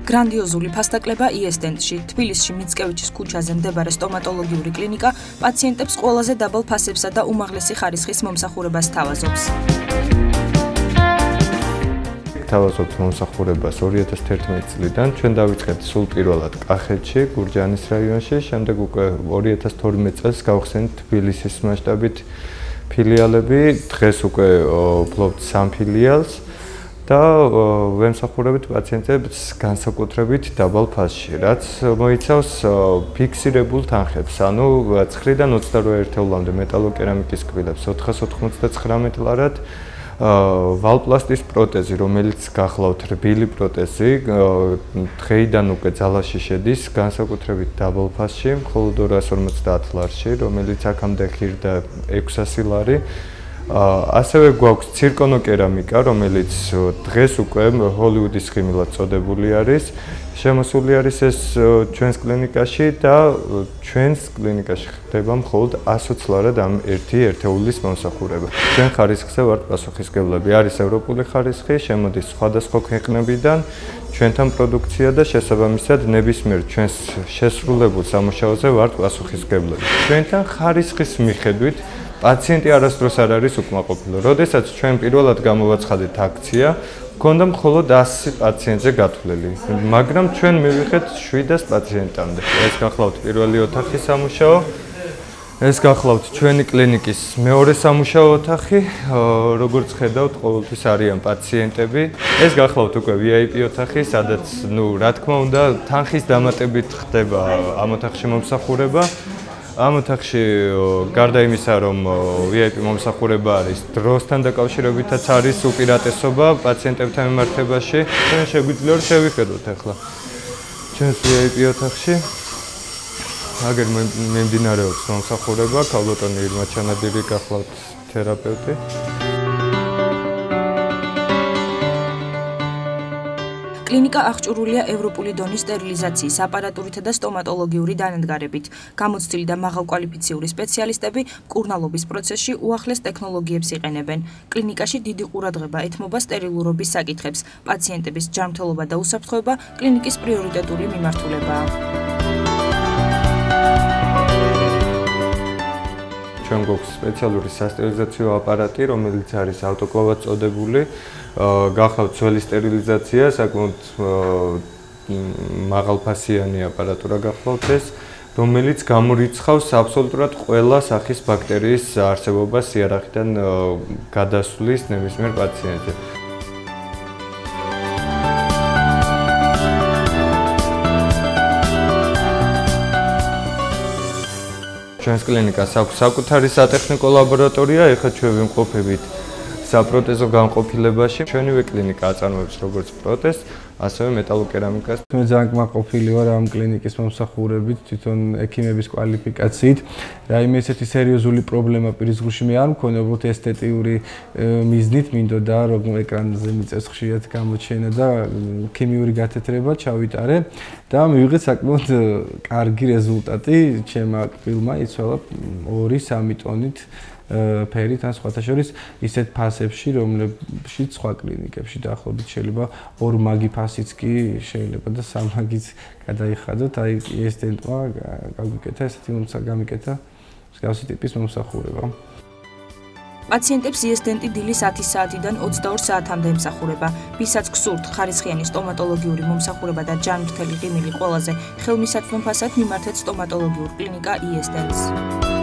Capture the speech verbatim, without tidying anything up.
გრანდიოზული ფასდაკლება იესტენდში, თბილისში მიცკევიჩის ქუჩაზე მდებარე სტომატოლოგიური კლინიკა პაციენტებს ყველაზე დაბალ ფასებსა და უმაღლესი ხარისხის მომსახურებას თავაზობს. თავაზობთ მომსახურებას ორი ათას თერთმეტი წლიდან, ჩვენ დავიწყეთ სულ პირველად კახეთში, გურჯაანის რაიონში, შემდეგ უკვე ორი ათას თორმეტი წელს გავხსენით თბილისის მასშტაბით ფილიალები, დღეს უკვე ვფლობთ სამ ფილიალს და ვემსახურებით პაციენტებს განსაკუთრებით დაბალ ფასში, რაც მოიცავს ფიქსირებულ თანხებს, ანუ ცხრიდან ოცდაორი ერთეულამდე მეტალოკერამიკის კბილებს, ოთხას ოთხმოცდათხრამეტ ლარად ვალპლასტის პროტეზი, რომელიც გახლავთ რბილი პროტეზი, დღეიდან უკვე ძალაში შედის, განსაკუთრებით დაბალ ფასში, მხოლოდ ორას ორმოცდაათ ლარში, რომელიც აქამდე ღირდა ექვსასი ლარი. ასევე გვაქვს ცირკონოკერამიკა, რომელიც დღეს უკვე ჰოლივუდის ხიმილად წოდებული არის. შემოსული არის ეს ჩვენს კლინიკაში და ჩვენს კლინიკაში ხდება მხოლოდ ასოც ლარად ამ ერთი ერთეულის მომსახურება. ჩვენ ხარისხზე ვართ პასუხისმგებლები. არის ევროპული ხარისხი, შემოდის სხვადასხვა ქვეყნებიდან ჩვენთან პროდუქცია და შესაბამისად ნებისმიერ ჩვენს შესრულებულ სამუშაოზე ვართ პასუხისმგებლები. ჩვენთან ხარისხის მიხედვით პაციენტი არასდროს არ არის უკმაყოფილო. როდესაც ჩვენ პირველად გამოვაცხადეთ აქცია, გქონდა მხოლოდ ასი პაციენტზე გათვლილი, მაგრამ ჩვენ მივიღეთ შვიდას პაციენტამდე. ეს გახლავთ პირველი ოთახი სამუშაო, ეს გახლავთ ჩვენი კლინიკის მეორე სამუშაო ოთახი, როგორც ხედავთ, ყოველთვის არიან პაციენტები. ეს გახლავთ უკვე ვი აი პი ოთახი, სადაც, ნუ, რა თქმა უნდა, თანხის დამატებით ხდება ამ ოთახში მომსახურება. ამ ოთახში გარდა იმისა, რომ ვი აი პი მომსახურება არის, დროსთან დაკავშირებითაც არის უპირატესობა პაციენტებთან მიმართებაში. ჩვენ შეგვიძლია რომ შევიხედოთ ახლა ჩვენს ვი აი პი ოთახში. აგერ მიმდინარეობს მომსახურება, ქალბატონი ირმა ჩანადირი გახლავთ თერაპევტი. კლინიკა აღჭურვილია ევროპული დონის სტერილიზაციის აპარატურითა და სტომატოლოგიური დანადგარებით. გამოცდილი და მაღალკვალიფიციური სპეციალისტები მკურნალობის პროცესში უახლეს ტექნოლოგიებს იყენებენ. კლინიკაში დიდი ყურადღება ეთმობა სტერილურობის საკითხებს. პაციენტების ჯანმრთელობა და უსაფრთხოება კლინიკის პრიორიტეტული მიმართულებაა. ჩვენ გვაქვს სპეციალური სასტერილიზაციო აპარატი, რომელიც არის ავტოკლავად წოდებული. გახლავთ ძველი სტერილიზაცია, საკმაოდ მაღალფასიანი აპარატურა გახლავთ ეს, რომელიც გამორიცხავს აბსოლუტურად ყველა სახის ბაქტერიის არსებობას იარაღიდან გადასვლის ნებისმიერ პაციენტზე. ჩვენს კლინიკას აქვს საკუთარი სატექნიკო ლაბორატორია, ეხლა ჩვენ ვიმყოფებით საპროტეზო განყოფილებაში. ჩვენივე კლინიკა აწარმოებს როგორც პროტეზს, ასევე მეტალოკერამიკას. მე ძალიან კმაყოფილი ვარ ამ კლინიკის მომსახურებით, თვითონ ექიმების კვალიფიკაციით. რაიმე ესეთი სერიოზული პრობლემა პირისგულში მე არ მქონია, უბრალოდ ესთეტიური მიზნით მინდოდა რომ ეკრანზე მიწევს ხშირად გამოჩენა და ქიმიური გათეთრება ჩავიტარე და მივიღეთ საკმაოდ კარგი რეზულტატი. ჩემმა კბილმა იცვალა ორი სამი ტონით ფერით ან სხვათა შორის ისეთ ფასებში, რომლებშიც სხვა კლინიკებში დაახლოებით შეიძლება ორ მაგი ფასიც კი შეიძლება და სამ მაგიც გადაიხადოთ. აი იესტენტმა გაგვიკეთა ესეთი გამიკეთა მსგავსი ტიპის მომსახურება. პაციენტებს იესტენტი დილის ათი საათიდან ოცდაორ საათამდე ემსახურება. ვისაც გსურთ ხარისხიანი სტომატოლოგიური მომსახურება და ჯანმრთელი ღიმილი ყველაზე ხელმისაწვდომ ფასად მიმართეთ სტომატოლოგიურ კლინიკა იესტენტს.